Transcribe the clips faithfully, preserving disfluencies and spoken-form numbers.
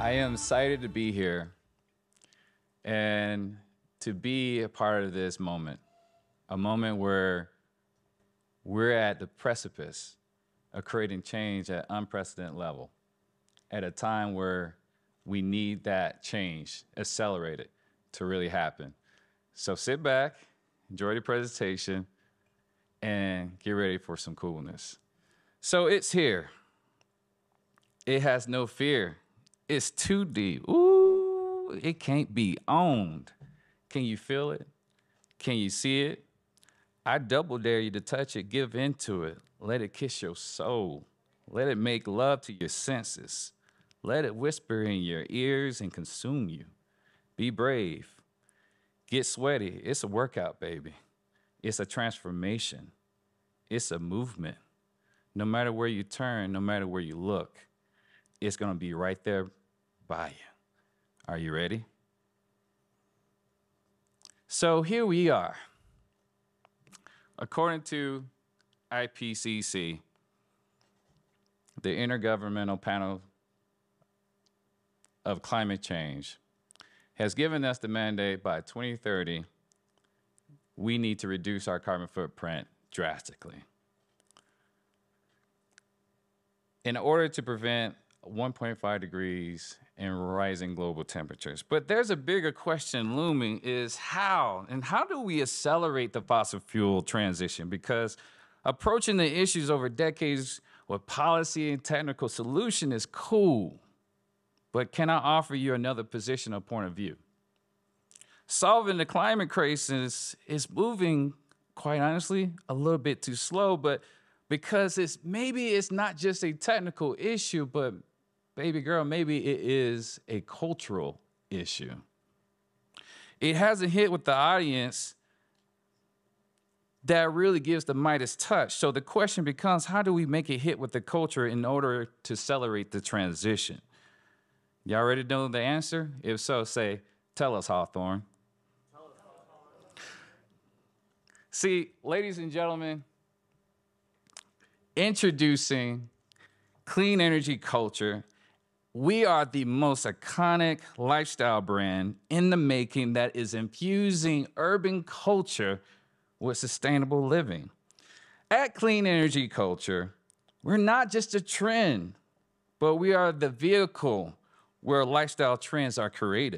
I am excited to be here and to be a part of this moment, a moment where we're at the precipice of creating change at unprecedented level, at a time where we need that change accelerated to really happen. So sit back, enjoy the presentation, and get ready for some coolness. So it's here. It has no fear. It's too deep. Ooh, it can't be owned. Can you feel it? Can you see it? I double dare you to touch it. Give into it. Let it kiss your soul. Let it make love to your senses. Let it whisper in your ears and consume you. Be brave. Get sweaty. It's a workout, baby. It's a transformation. It's a movement. No matter where you turn, no matter where you look, it's going to be right there by you. Are you ready? So here we are. According to I P C C, the Intergovernmental Panel of Climate Change has given us the mandate by twenty thirty, we need to reduce our carbon footprint drastically in order to prevent one point five degrees and rising global temperatures. But there's a bigger question looming, is how, and how do we accelerate the fossil fuel transition? Because approaching the issues over decades with policy and technical solution is cool, but can I offer you another position or point of view? Solving the climate crisis is moving, quite honestly, a little bit too slow, but because it's maybe it's not just a technical issue, but baby girl, maybe it is a cultural issue. It hasn't hit with the audience that really gives the Midas touch. So the question becomes, how do we make it hit with the culture in order to accelerate the transition? Y'all ready to know the answer? If so, say, tell us, Hawthorne. Tell us, Hawthorne. See, ladies and gentlemen, introducing clean energy culture. We are the most iconic lifestyle brand in the making that is infusing urban culture with sustainable living. At Clean Energy Culture, we're not just a trend, but we are the vehicle where lifestyle trends are created.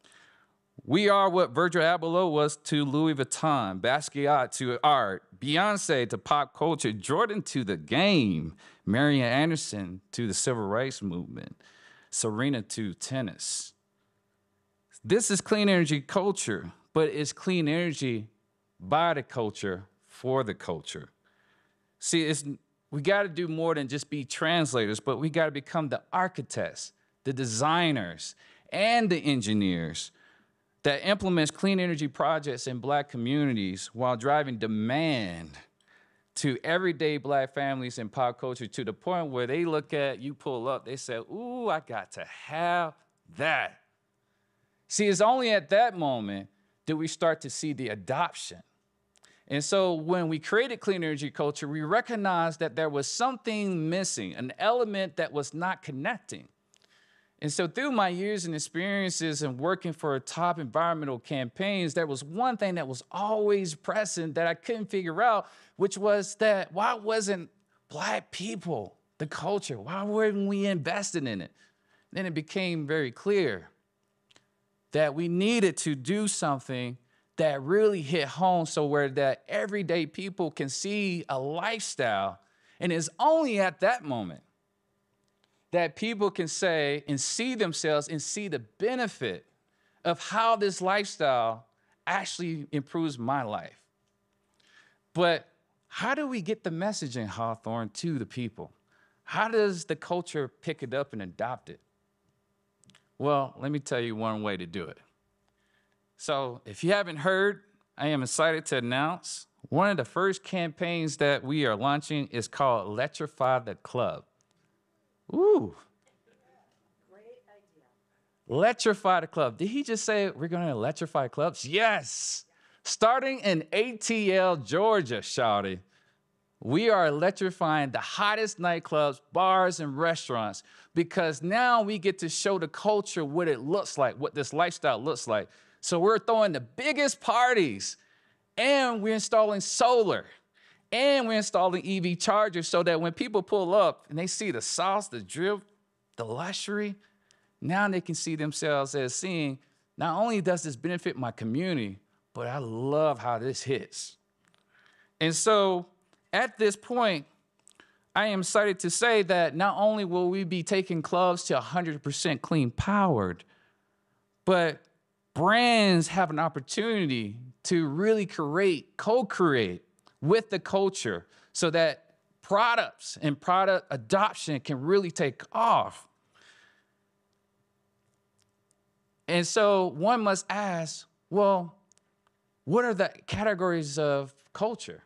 We are what Virgil Abloh was to Louis Vuitton, Basquiat to art, Beyonce to pop culture, Jordan to the game, Marian Anderson to the civil rights movement, Serena to tennis. This is clean energy culture, but it's clean energy by the culture for the culture. See, it's, we got to do more than just be translators, but we got to become the architects, the designers, and the engineers that implements clean energy projects in Black communities while driving demand to everyday Black families and pop culture to the point where they look at, you pull up, they say, ooh, I got to have that. See, it's only at that moment that we start to see the adoption. And so when we created Clean Energy Culture, we recognized that there was something missing, an element that was not connecting. And so through my years and experiences and working for top environmental campaigns, there was one thing that was always present that I couldn't figure out, which was that why wasn't Black people the culture? Why weren't we invested in it? Then it became very clear that we needed to do something that really hit home so where that everyday people can see a lifestyle. And it's only at that moment that people can say and see themselves and see the benefit of how this lifestyle actually improves my life. But how do we get the messaging, Hawthorne, to the people? How does the culture pick it up and adopt it? Well, let me tell you one way to do it. So if you haven't heard, I am excited to announce one of the first campaigns that we are launching is called Electrify the Club. Ooh. Great idea. Electrify the club. Did he just say we're going to electrify clubs? Yes. Starting in A T L, Georgia, shawty, we are electrifying the hottest nightclubs, bars, and restaurants because now we get to show the culture what it looks like, what this lifestyle looks like. So we're throwing the biggest parties, and we're installing solar, and we're installing E V chargers so that when people pull up and they see the sauce, the drip, the luxury, now they can see themselves as seeing, not only does this benefit my community, but I love how this hits. And so at this point, I am excited to say that not only will we be taking clubs to one hundred percent clean powered, but brands have an opportunity to really create, co-create with the culture so that products and product adoption can really take off. And so one must ask, well, what are the categories of culture?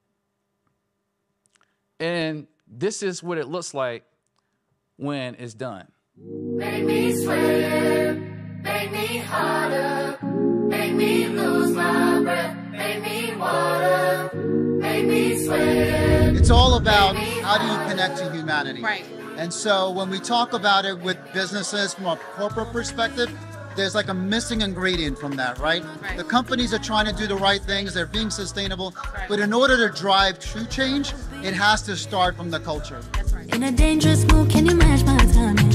And this is what it looks like when it's done. Make me sweat, make me harder, make me lose my breath, make me water, make me sweat. It's all about how do you connect to humanity. Right. And so when we talk about it with businesses from a corporate perspective, there's like a missing ingredient from that, right? Right. The companies are trying to do the right things, they're being sustainable, Right. but in order to drive true change, it has to start from the culture. That's right. In a dangerous mood, can you match my timing?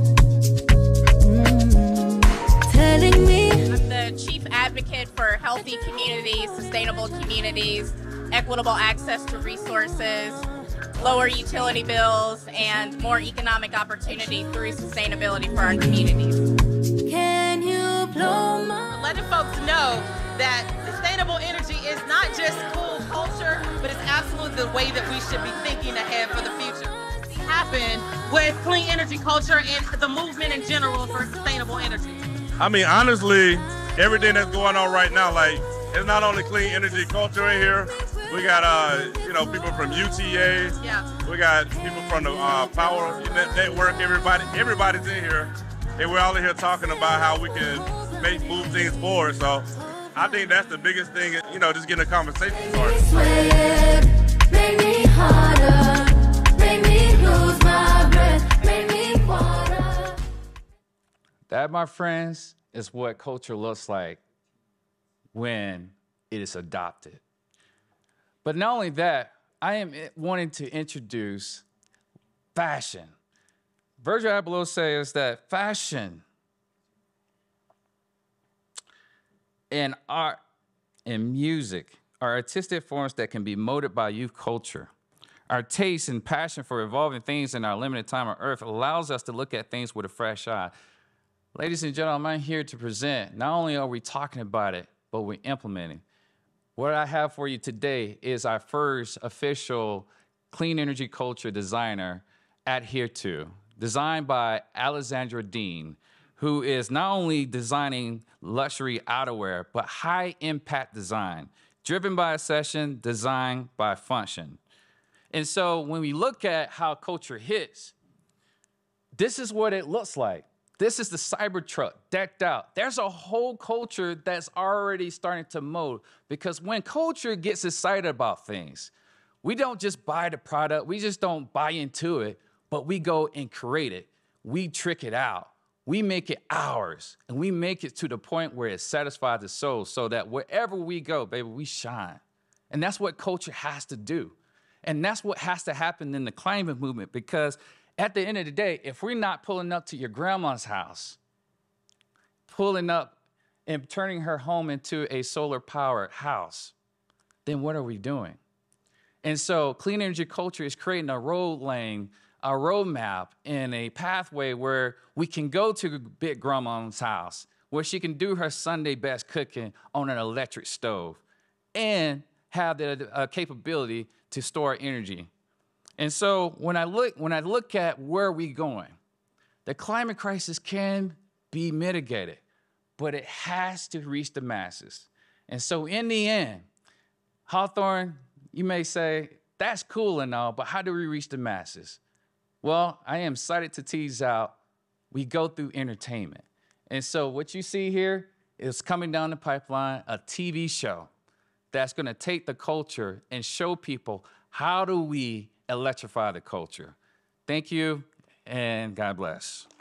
Mm, telling me. I'm the chief advocate for healthy communities, sustainable communities, equitable access to resources, lower utility bills, and more economic opportunity through sustainability for our communities. Can you blow my... Letting folks know that sustainable energy is not just cool culture, but it's absolutely the way that we should be thinking ahead for the future. Happen with clean energy culture and the movement in general for sustainable energy. I mean, honestly, everything that's going on right now, like, it's not only clean energy culture in here. We got, uh, you know, people from U T A. Yeah. We got people from the uh, Power Net- Network. Everybody, everybody's in here, and we're all in here talking about how we can make move things forward. So, I think that's the biggest thing. You know, just getting a conversation started. Sweat, make me harder, make me lose my breath, make me water. That, my friends, is what culture looks like when it is adopted. But not only that, I am wanting to introduce fashion. Virgil Abloh says that fashion and art and music are artistic forms that can be molded by youth culture. Our taste and passion for evolving things in our limited time on earth allows us to look at things with a fresh eye. Ladies and gentlemen, I'm here to present, not only are we talking about it, but we're implementing. What I have for you today is our first official clean energy culture designer at Here To, designed by Alexandra Dean, who is not only designing luxury outerwear, but high impact design, driven by a session, designed by function. And so when we look at how culture hits, this is what it looks like. This is the Cybertruck decked out. There's a whole culture that's already starting to mold, because when culture gets excited about things, we don't just buy the product, we just don't buy into it, but we go and create it. We trick it out. We make it ours, and we make it to the point where it satisfies the soul so that wherever we go, baby, we shine. And that's what culture has to do. And that's what has to happen in the climate movement, because at the end of the day, if we're not pulling up to your grandma's house, pulling up and turning her home into a solar-powered house, then what are we doing? And so clean energy culture is creating a road lane, a roadmap, and a pathway where we can go to big grandma's house, where she can do her Sunday best cooking on an electric stove and have the uh, capability to store energy. And so when I look when I look at where we're going, the climate crisis can be mitigated, but it has to reach the masses. And so in the end, Hawthorne, you may say, that's cool and all, but how do we reach the masses? Well, I am excited to tease out, we go through entertainment. And so what you see here is coming down the pipeline, a T V show that's gonna take the culture and show people how do we electrify the culture. Thank you. and God bless.